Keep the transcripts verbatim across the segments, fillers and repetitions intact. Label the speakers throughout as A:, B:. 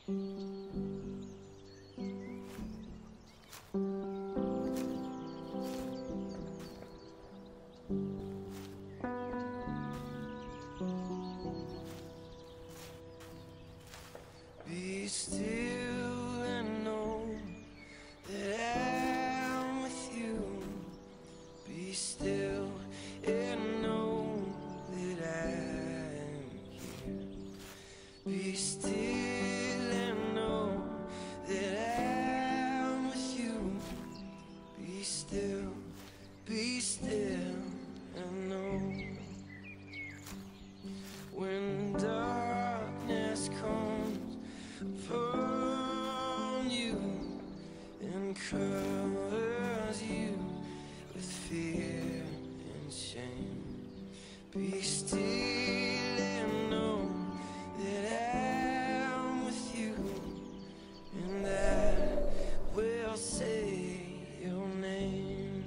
A: Be still and know that I'm with you. Be still and know that I'm here. Be still and know that I'm with you. Be still, be still and know. When darkness comes upon you and covers you with fear and shame, be still and know that I'm with you, and I will say your name.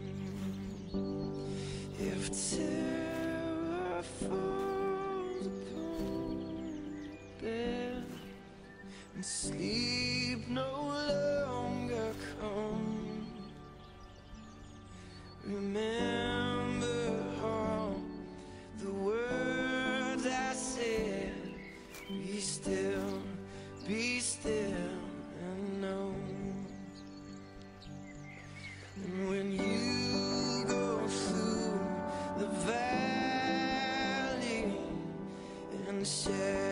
A: If terror falls upon bed and sleep no longer come, remember all the words I said. Be still, be still and know. And when you go through the valley and share